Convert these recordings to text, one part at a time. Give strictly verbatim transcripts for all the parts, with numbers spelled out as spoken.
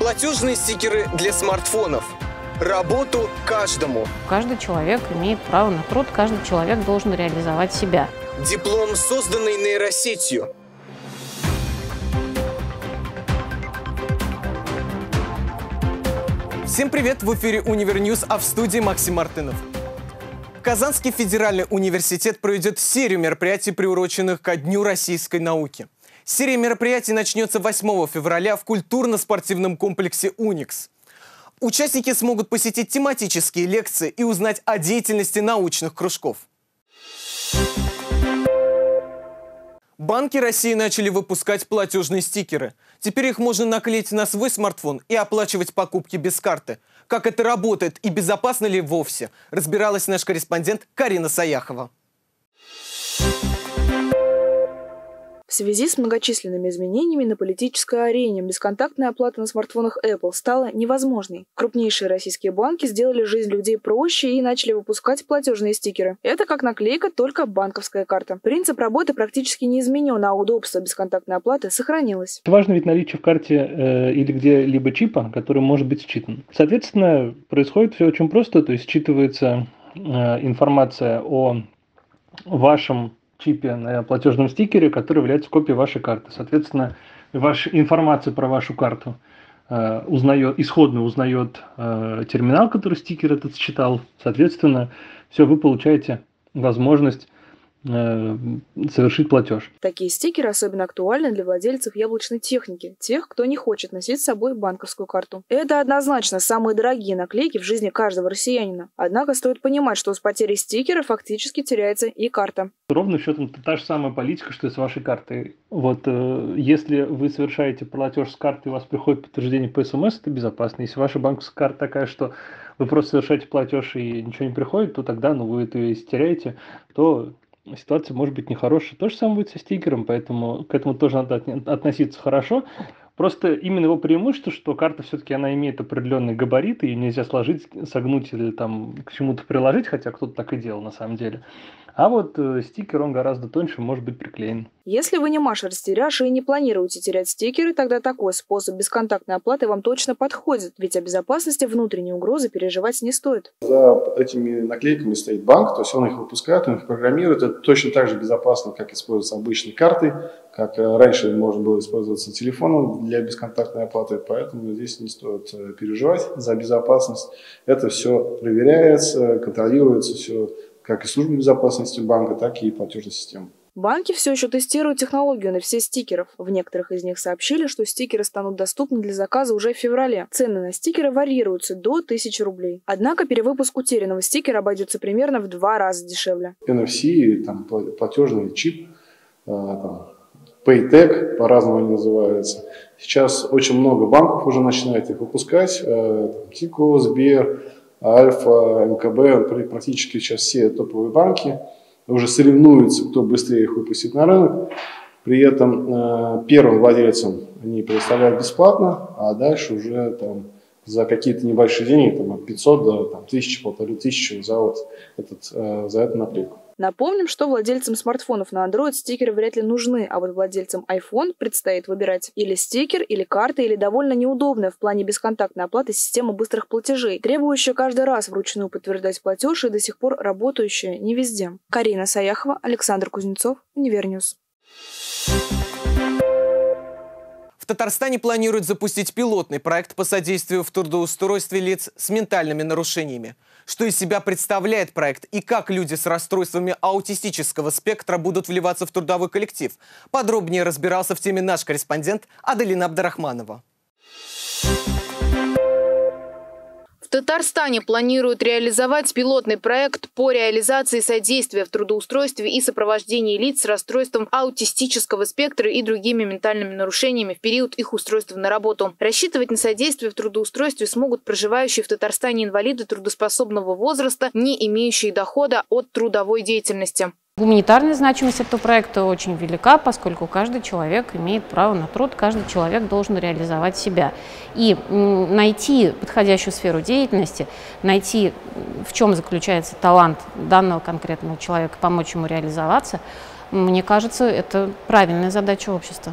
Платежные стикеры для смартфонов. Работу каждому. Каждый человек имеет право на труд, каждый человек должен реализовать себя. Диплом, созданный нейросетью. Всем привет! В эфире Универньюз, а в студии Максим Мартынов. Казанский федеральный университет проведет серию мероприятий, приуроченных ко Дню российской науки. Серия мероприятий начнется восьмого февраля в культурно-спортивном комплексе «Уникс». Участники смогут посетить тематические лекции и узнать о деятельности научных кружков. Банки России начали выпускать платежные стикеры. Теперь их можно наклеить на свой смартфон и оплачивать покупки без карты. Как это работает и безопасно ли вовсе, разбиралась наш корреспондент Карина Саяхова. В связи с многочисленными изменениями на политической арене бесконтактная оплата на смартфонах Apple стала невозможной. Крупнейшие российские банки сделали жизнь людей проще и начали выпускать платежные стикеры. Это как наклейка, только банковская карта. Принцип работы практически не изменен, а удобство бесконтактной оплаты сохранилось. Важно ведь наличие в карте э, или где-либо чипа, который может быть считан. Соответственно, происходит все очень просто, то есть считывается э, информация о вашем чипе на платежном стикере, который является копией вашей карты. Соответственно, ваша информация про вашу карту э, узнает, исходно узнает э, терминал, который стикер этот считал. Соответственно, все, вы получаете возможность э, совершить платеж. Такие стикеры особенно актуальны для владельцев яблочной техники, тех, кто не хочет носить с собой банковскую карту. Это однозначно самые дорогие наклейки в жизни каждого россиянина. Однако стоит понимать, что с потерей стикера фактически теряется и карта. Ровно счетом та же самая политика, что и с вашей картой. Вот э, если вы совершаете платеж с карты, и у вас приходит подтверждение по СМС, это безопасно. Если ваша банковская карта такая, что вы просто совершаете платеж и ничего не приходит, то тогда, ну, вы это если теряете, то ситуация может быть нехорошая. То же самое будет со стикером, поэтому к этому тоже надо относиться хорошо. Просто именно его преимущество, что карта все-таки она имеет определенные габариты, ее нельзя сложить, согнуть или там к чему-то приложить, хотя кто-то так и делал на самом деле. А вот э, стикер, он гораздо тоньше, может быть приклеен. Если вы не Маша-растеряша и не планируете терять стикеры, тогда такой способ бесконтактной оплаты вам точно подходит, ведь о безопасности внутренней угрозы переживать не стоит. За этими наклейками стоит банк, то есть он их выпускает, он их программирует. Это точно так же безопасно, как используются обычные карты, как раньше можно было использоваться телефоном для бесконтактной оплаты, поэтому здесь не стоит переживать за безопасность. Это все проверяется, контролируется все, как и служба безопасности банка, так и платежная система. Банки все еще тестируют технологию на все стикеров. В некоторых из них сообщили, что стикеры станут доступны для заказа уже в феврале. Цены на стикеры варьируются до тысячи рублей. Однако перевыпуск утерянного стикера обойдется примерно в два раза дешевле. эн эф си, там, платежный чип, там, PayTag, по-разному они называются. Сейчас очень много банков уже начинают их выпускать. Тинькофф, Сбер, Альфа, эм ка бэ, практически сейчас все топовые банки уже соревнуются, кто быстрее их выпустит на рынок. При этом э, первым владельцам они предоставляют бесплатно, а дальше уже там, за какие-то небольшие деньги, там, от пятисот до там, тысячи, полторы тысячи за, вот этот, э, за эту наклейку. Напомним, что владельцам смартфонов на Android стикеры вряд ли нужны, а вот владельцам iPhone предстоит выбирать или стикер, или карта, или довольно неудобная в плане бесконтактной оплаты система быстрых платежей, требующая каждый раз вручную подтверждать платеж и до сих пор работающая не везде. Карина Саяхова, Александр Кузнецов, Универньюз. В Татарстане планируют запустить пилотный проект по содействию в трудоустройстве лиц с ментальными нарушениями. Что из себя представляет проект и как люди с расстройствами аутистического спектра будут вливаться в трудовой коллектив, подробнее разбирался в теме наш корреспондент Аделина Абдрахманова. В Татарстане планируют реализовать пилотный проект по реализации содействия в трудоустройстве и сопровождении лиц с расстройством аутистического спектра и другими ментальными нарушениями в период их устройства на работу. Рассчитывать на содействие в трудоустройстве смогут проживающие в Татарстане инвалиды трудоспособного возраста, не имеющие дохода от трудовой деятельности. Гуманитарная значимость этого проекта очень велика, поскольку каждый человек имеет право на труд, каждый человек должен реализовать себя. И найти подходящую сферу деятельности, найти, в чем заключается талант данного конкретного человека, помочь ему реализоваться, мне кажется, это правильная задача общества.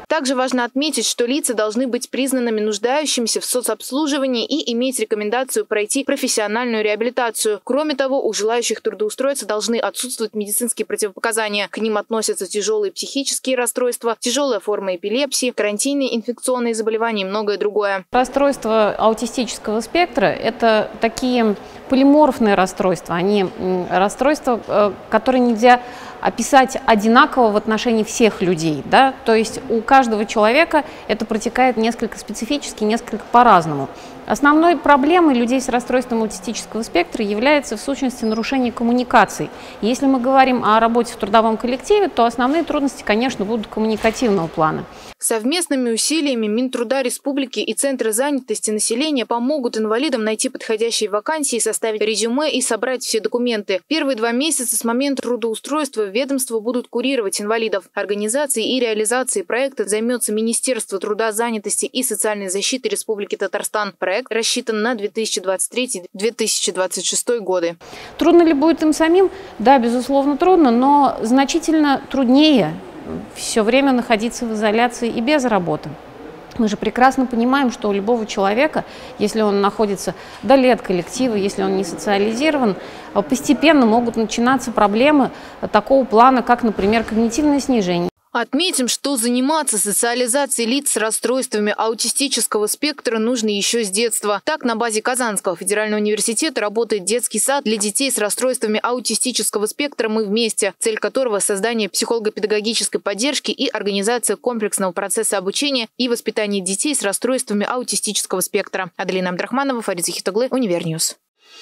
Также важно отметить, что лица должны быть признанными нуждающимися в соцобслуживании и иметь рекомендацию пройти профессиональную реабилитацию. Кроме того, у желающих трудоустроиться должны отсутствовать медицинские противопоказания. К ним относятся тяжелые психические расстройства, тяжелая форма эпилепсии, карантинные инфекционные заболевания и многое другое. Расстройства аутистического спектра – это такие полиморфные расстройства. Они расстройства, которые нельзя описать одинаково в отношении всех людей, да? То есть у каждого человека это протекает несколько специфически, несколько по-разному. Основной проблемой людей с расстройством аутистического спектра является в сущности нарушение коммуникаций. Если мы говорим о работе в трудовом коллективе, то основные трудности, конечно, будут коммуникативного плана. Совместными усилиями Минтруда Республики и Центра занятости населения помогут инвалидам найти подходящие вакансии, составить резюме и собрать все документы. Первые два месяца с момента трудоустройства ведомство будут курировать инвалидов. Организацией и реализацией проекта займется Министерство труда, занятости и социальной защиты Республики Татарстан. Проект рассчитан на две тысячи двадцать третий — две тысячи двадцать шестой годы. Трудно ли будет им самим? Да, безусловно, трудно, но значительно труднее все время находиться в изоляции и без работы. Мы же прекрасно понимаем, что у любого человека, если он находится вдали от коллектива, если он не социализирован, постепенно могут начинаться проблемы такого плана, как, например, когнитивное снижение. Отметим, что заниматься социализацией лиц с расстройствами аутистического спектра нужно еще с детства. Так, на базе Казанского федерального университета работает детский сад для детей с расстройствами аутистического спектра «Мы вместе», цель которого – создание психолого-педагогической поддержки и организация комплексного процесса обучения и воспитания детей с расстройствами аутистического спектра. Аделина Абдрахманова, Фарид Захитоглы, Универньюз.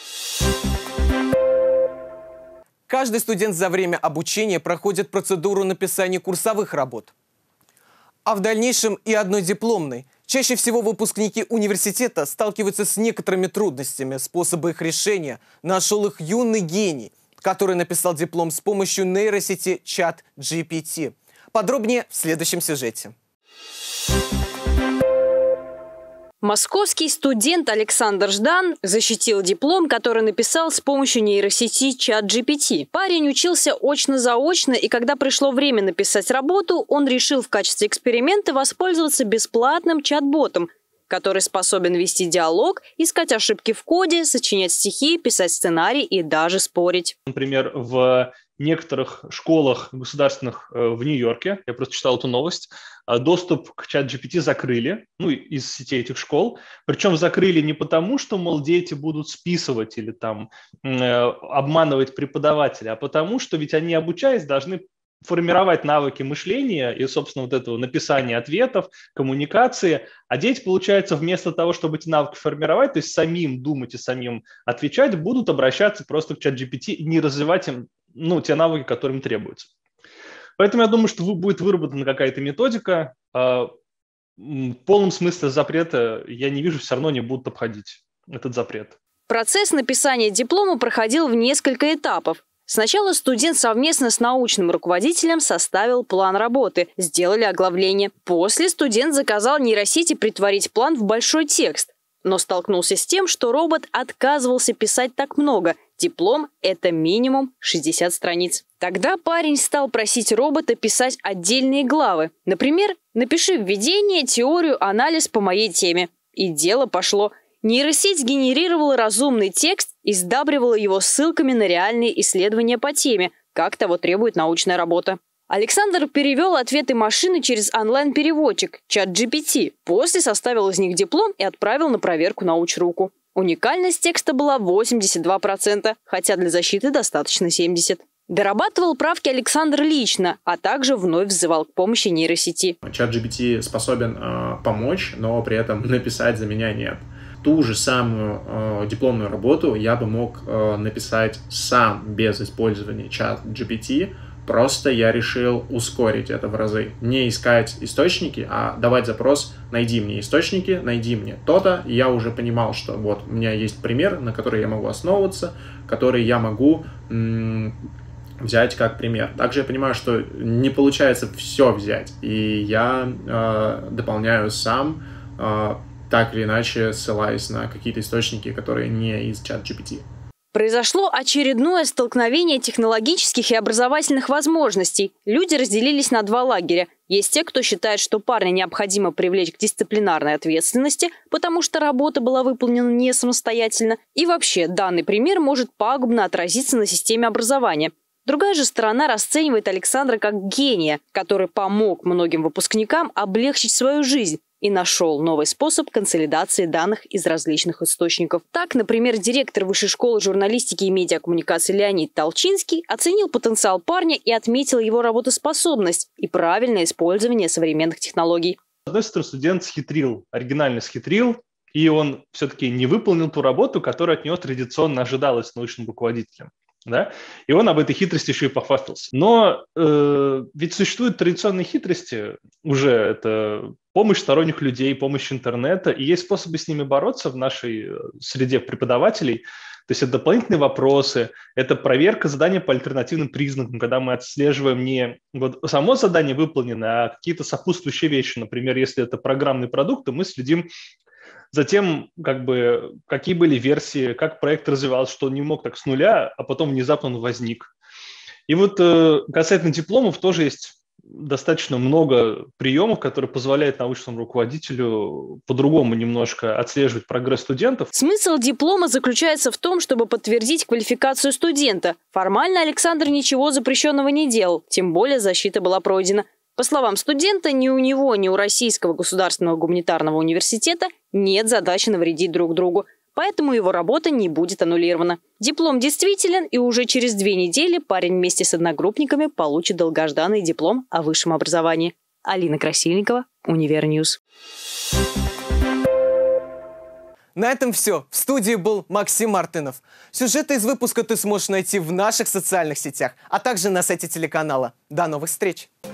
Каждый студент за время обучения проходит процедуру написания курсовых работ. А в дальнейшем и одной дипломной. Чаще всего выпускники университета сталкиваются с некоторыми трудностями. Способы их решения нашел их юный гений, который написал диплом с помощью нейросети чат джи пи ти. Подробнее в следующем сюжете. Московский студент Александр Ждан защитил диплом, который написал с помощью нейросети чат джи пи ти. Парень учился очно-заочно, и когда пришло время написать работу, он решил в качестве эксперимента воспользоваться бесплатным чат-ботом, который способен вести диалог, искать ошибки в коде, сочинять стихи, писать сценарий и даже спорить. Например, в некоторых школах государственных в Нью-Йорке, я просто читал эту новость, доступ к чат джи пи ти закрыли, ну, из сетей этих школ. Причем закрыли не потому, что, мол, дети будут списывать или там э, обманывать преподавателя, а потому, что ведь они, обучаясь, должны формировать навыки мышления и, собственно, вот этого написания ответов, коммуникации. А дети, получается, вместо того, чтобы эти навыки формировать, то есть самим думать и самим отвечать, будут обращаться просто к чат джи пи ти и не развивать им, ну, те навыки, которые им требуются. Поэтому я думаю, что будет выработана какая-то методика. В полном смысле запрета я не вижу, все равно не будут обходить этот запрет. Процесс написания диплома проходил в несколько этапов. Сначала студент совместно с научным руководителем составил план работы, сделали оглавление. После студент заказал нейросети притворить план в большой текст, но столкнулся с тем, что робот отказывался писать так много. Диплом – это минимум шестьдесят страниц. Тогда парень стал просить робота писать отдельные главы. Например, напиши введение, теорию, анализ по моей теме. И дело пошло. Нейросеть сгенерировала разумный текст и сдабривала его ссылками на реальные исследования по теме, как того требует научная работа. Александр перевел ответы машины через онлайн-переводчик чат джи пи ти, после составил из них диплом и отправил на проверку на учруку. Уникальность текста была восемьдесят два процента, хотя для защиты достаточно семьдесят процентов. Дорабатывал правки Александр лично, а также вновь взывал к помощи нейросети. чат джи пи ти способен э, помочь, но при этом написать за меня нет. Ту же самую э, дипломную работу я бы мог э, написать сам без использования чат джи пи ти, просто я решил ускорить это в разы. Не искать источники, а давать запрос «найди мне источники, найди мне то-то». И я уже понимал, что вот у меня есть пример, на который я могу основываться, который я могу м- взять как пример. Также я понимаю, что не получается все взять, и я э, дополняю сам, э, так или иначе ссылаясь на какие-то источники, которые не из чат джи пи ти. Произошло очередное столкновение технологических и образовательных возможностей. Люди разделились на два лагеря. Есть те, кто считает, что парня необходимо привлечь к дисциплинарной ответственности, потому что работа была выполнена не самостоятельно. И вообще, данный пример может пагубно отразиться на системе образования. Другая же сторона расценивает Александра как гения, который помог многим выпускникам облегчить свою жизнь и нашел новый способ консолидации данных из различных источников. Так, например, директор Высшей школы журналистики и медиакоммуникации Леонид Толчинский оценил потенциал парня и отметил его работоспособность и правильное использование современных технологий. С одной стороны, студент схитрил, оригинально схитрил, и он все-таки не выполнил ту работу, которая от него традиционно ожидалась научным руководителем. Да? И он об этой хитрости еще и похвастался. Но э, ведь существуют традиционные хитрости уже. Это помощь сторонних людей, помощь интернета. И есть способы с ними бороться в нашей среде преподавателей. То есть это дополнительные вопросы, это проверка задания по альтернативным признакам, когда мы отслеживаем не вот само задание выполнено, а какие-то сопутствующие вещи. Например, если это программный продукт, то мы следим затем, как бы, какие были версии, как проект развивался, что он не мог так с нуля, а потом внезапно он возник. И вот э, касательно дипломов тоже есть достаточно много приемов, которые позволяют научному руководителю по-другому немножко отслеживать прогресс студентов. Смысл диплома заключается в том, чтобы подтвердить квалификацию студента. Формально Александр ничего запрещенного не делал, тем более защита была пройдена. По словам студента, ни у него, ни у Российского государственного гуманитарного университета нет задачи навредить друг другу, поэтому его работа не будет аннулирована. Диплом действителен, и уже через две недели парень вместе с одногруппниками получит долгожданный диплом о высшем образовании. Алина Красильникова, Универньюз. На этом все. В студии был Максим Мартынов. Сюжеты из выпуска ты сможешь найти в наших социальных сетях, а также на сайте телеканала. До новых встреч!